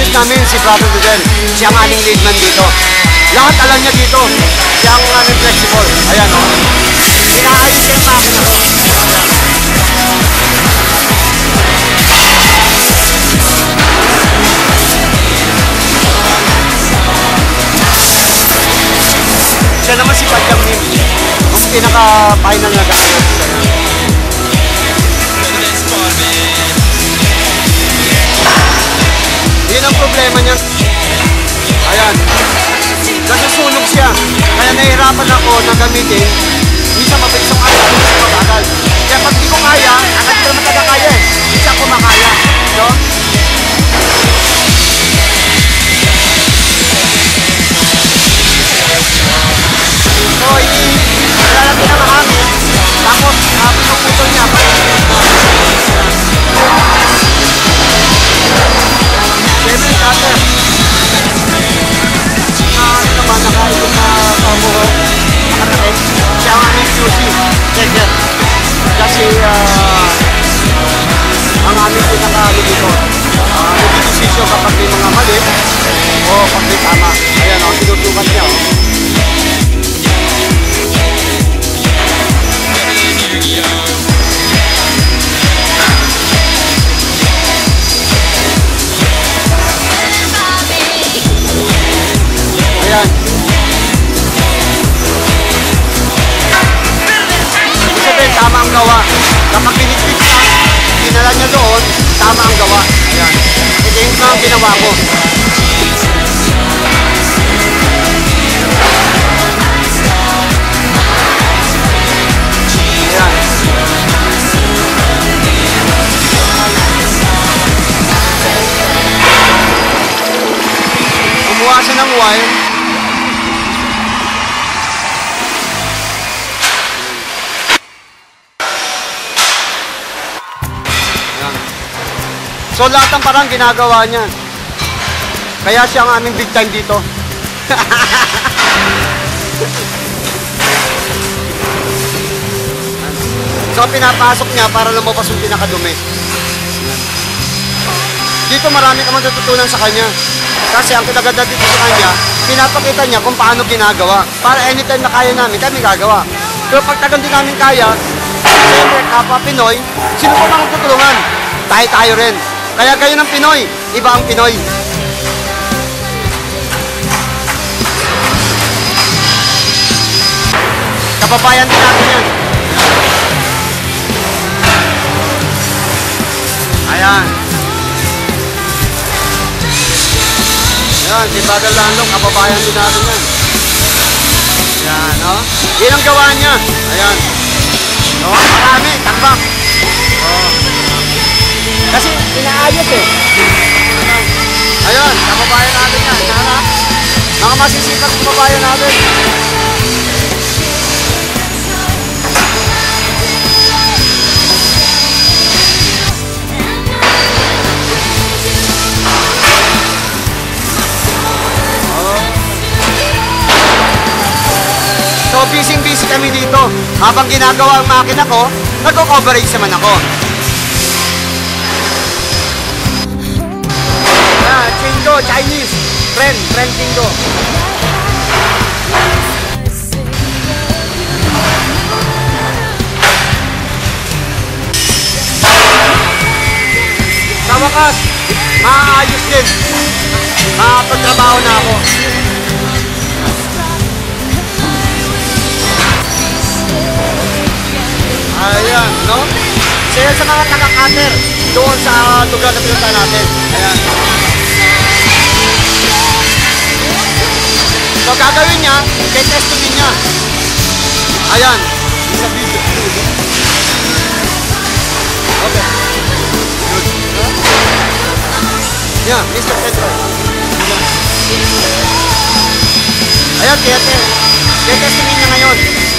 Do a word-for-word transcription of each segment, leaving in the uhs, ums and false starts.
Inaayos namin si Brother Dudel. Siya ang aming lead man dito. Lahat alam niya dito. Siya ang aming flexible. Ayan o. Oh. Inaayos siya yung makina ko. Siya naman si Padyang Nim. Ang pinaka-final na gano'n. Yun ang problema niya. Ayan. Nasusunog siya. Kaya nahihirapan ako na gamitin. Minsan mabilis ang kaya. Minsan mabagal. Kaya pag di ko kaya, agad ko naman talaga kaya eh. Minsan ko makaya. No? So, ilalagay na mahangin. Tapos, uh, pinuputol niya. Siyempre, cutter. Na ano naman, nakaikot na pamuhok. Nakatakit. Siya ang aming Q C. Checker. Kasi, uh, ang aming pinakalo dito. Uh, nag-decision kapag may mga mali o kapag may tama. Ayan, oh, sinutukan niya, oh. Ayan. Ibig sabihin, tama ang gawa. Kapag binitbit ka, dinala niya doon, tama ang gawa. Ayan. Ito yung mga ginawa ko. Ayan. Kumuha siya ng wire. So lahat ng parang ginagawa niya. Kaya siya ang aming big time dito. So pinapasok niya para lumabas yung pinakadumi. Dito marami ka matututunan sa kanya. Kasi ang kinaganda dito sa kanya, pinapakita niya kung paano ginagawa. Para anytime na kaya namin, kami gagawa. Pero pag tagang di namin kaya, siyempre kapwa Pinoy, sino po bang tutulungan? Tayo-tayo rin. Kaya kayo ng Pinoy, iba ang Pinoy. Kababayan din natin yan. Ayan. Ayan, si Brother Lando, kababayan din natin yan. Ayan, no? Yan ang gawa niya. Ayan. No, marami, takbak. Oh. Kasi inaayos eh. Ayun, kababayan natin yan. Sana, mga masisipag kababayan natin. Oh. So, busy-busy kami dito. Habang ginagawa ang makina ko, nagko-coverage naman ako. Chingo, Chinese. Friend, friend Chingo. Sa wakas, maayos din. Makapagtrabaho na ako. Ayan, no? Kaya sa mga taga-cutter, doon sa lugar na pinunta natin. Ayan. So gagawin niya, tetestingin niya. Ayan. Sa video. Okay. Good. Yeah, Mister Pedro. Ayan, tete. Tetestingin niya ngayon.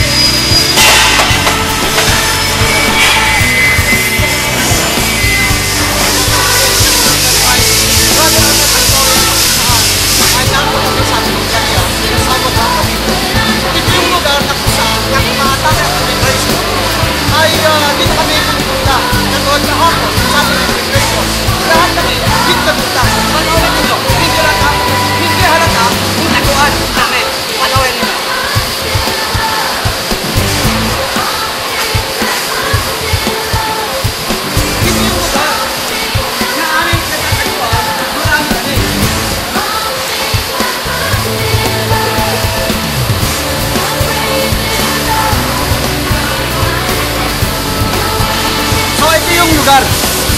Ay, uh, dito kami pumunta. Nanood na ako. Sabi ng immigration. Lahat kami dito pumunta. Panoorin nyo.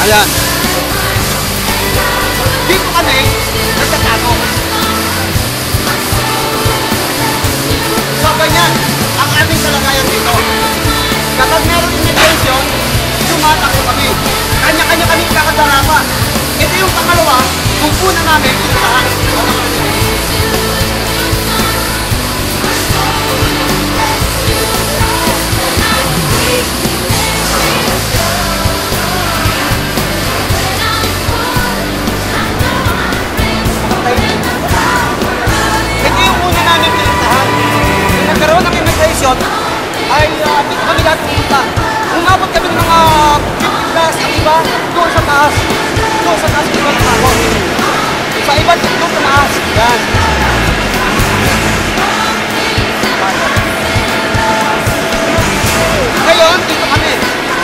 Ayan. Dito kami, nagtatago. So, ganyan, ang aming kalagayan dito. Kapag meron immigration, tumatakbo kami. Kanya-kanya kami kakadarapa. Ito yung pangalawa, kung una namin, pinutahan. Ito yung una namin pinutahan. Nung nagkaroon ng immigration, ay uh, dito kami lahat pumunta. Umabot kami ng mga fifty plus, ang iba doon sa taas. Doon sa taas, iba ng ako. Sa iba doon sa taas. Yan. Ngayon, dito kami.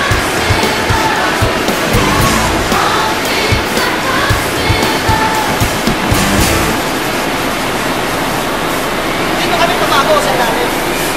Dito kami tumago sa ilalim.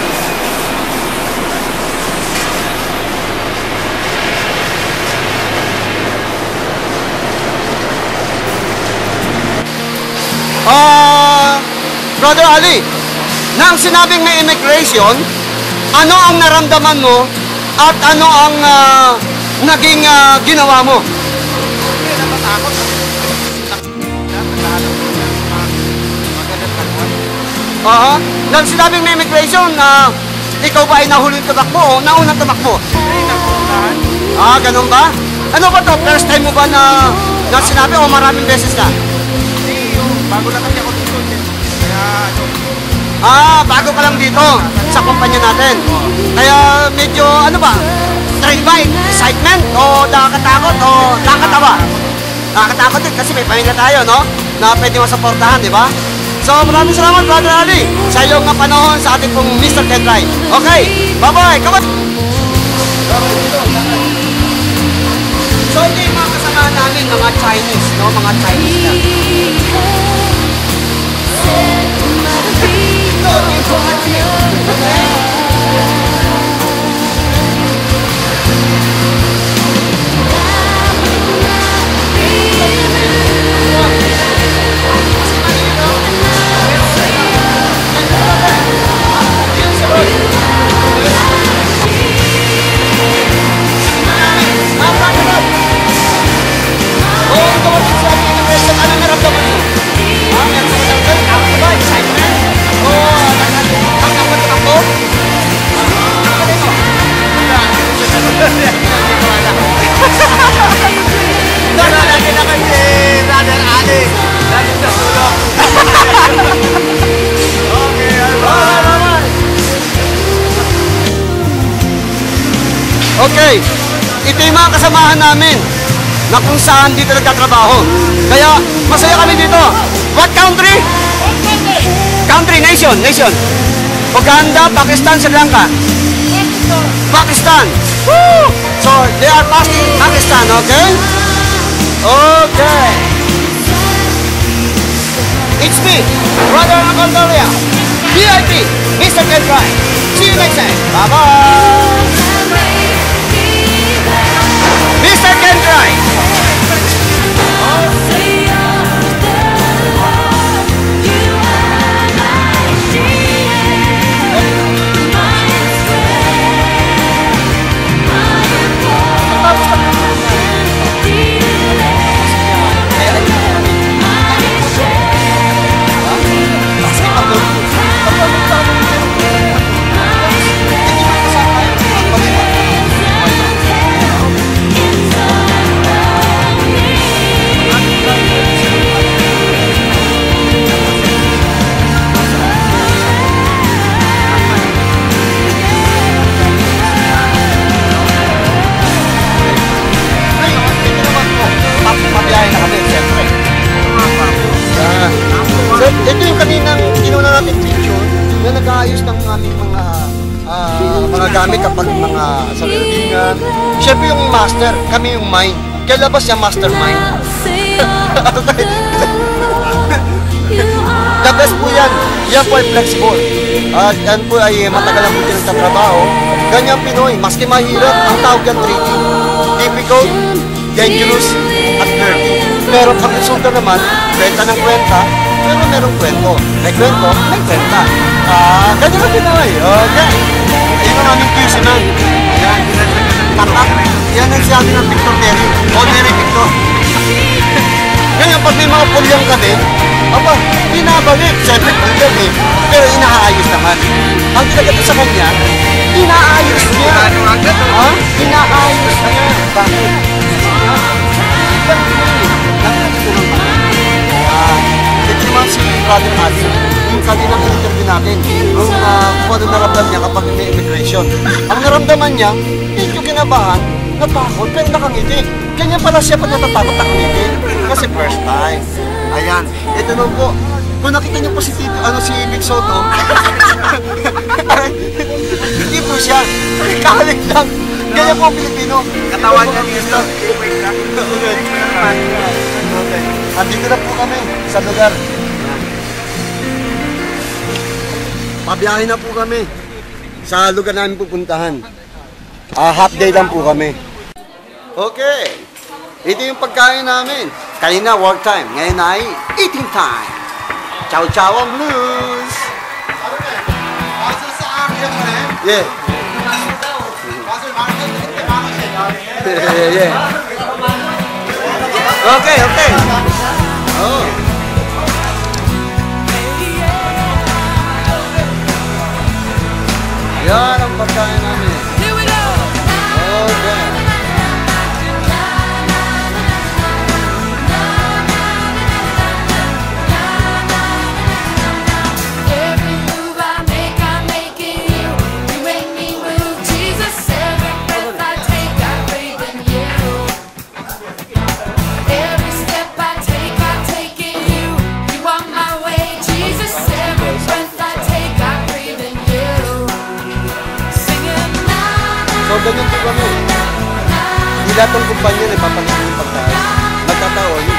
Ah, Brother Ali, nang sinabing may immigration, ano ang naramdaman mo at ano ang ah, naging ah, ginawa mo? Hindi na matakot. Aha. Nang sinabing may immigration, ah, ikaw ba ay nahuling tumakbo o naunang tumakbo? Hindi na puntahan. Ah, ganun ba? Ano ba to? First time mo ba na, na sinabi o maraming beses na? Hindi yung bago lang kasi ako dito. Kaya ano, Ah, bago ka lang dito sa kumpanya natin. Kaya medyo, ano ba? Thrill ba? Excitement? O nakakatakot? O nakakatawa? Nakakatakot din kasi may pamilya tayo, no? Na pwede mo supportahan, di ba? So, maraming salamat, Brother Ali, sa iyong uh, panahon sa ating pong Mister Kendrai. Okay, bye-bye. Come on. So, ito yung mga kasama namin, mga Chinese, no? Mga Chinese na. Okay, ito yung mga kasamahan namin na kung saan dito nagtatrabaho. Kaya masaya kami dito. What country? Country, nation, nation. Uganda, Pakistan, Sri Lanka. Pakistan. Woo! So, they are passing Pakistan, okay? Okay. It's me, Brother Ancondolia, V I P, Mister Kendrai. See you next time. Bye-bye. Mister Kendrai. Ito yung kaninang inuna natin picture na nag-aayos ng aming mga uh, mga gamit kapag mga sa weldingan. Siyempre yung master, kami yung mind. Kaya labas yung mastermind. The best po yan. Yan po ay flexible. At uh, yan po ay matagal ang buti ng trabaho. Ganyan Pinoy, maski mahirap, ang tawag yan tricky. Difficult, dangerous at dirty. Pero pag resulta naman, kwenta ng kwenta, pero merong kwento. May kwento, may kwenta. Ah, ganyan lang din naman. Okay. Ayun ang aming Q C man. Yan. Tatak. Yan ang sabi ng Victor Terry. O, Terry Victor. Ngayon, pag may mga pulyang kami, aba, pinabalik. Siyempre, pulyang eh. Pero inaayos naman. Ang ginagawa sa kanya, inaayos niya. Ha? Inaayos niya. Bakit? Ha? Ibang hindi. Nakikita lang ba? Ah, ito naman si Brother Ali. Yung kaninang interview natin. Yung uh, kung ano naramdaman niya kapag may immigration. Ang naramdaman niya, medyo kinabahan, natakot, pero nakangiti. Ganyan pala siya pag natatakot nakangiti. Kasi first time. Ayan. Ito naman po. Kung nakita niyo po si Tito, ano si Vic Soto, hindi po siya. Kalik lang. Ganyan po ang Pilipino. Katawan niya dito. Okay. Andito na po kami sa lugar. Pabiyahin na po kami sa lugar namin pupuntahan. Ah, half day lang po kami. Okay. Ito yung pagkain namin. Kanina work time. Ngayon ay eating time. Chow Chow ang blues. Yeah. Yeah, yeah. Okay, okay. Oh. Yan ang pagkain namin. Okay. So, ganyan po kami. Hindi lahat ng kumpanya nagpapalitin yung pagkain. Nagkataon,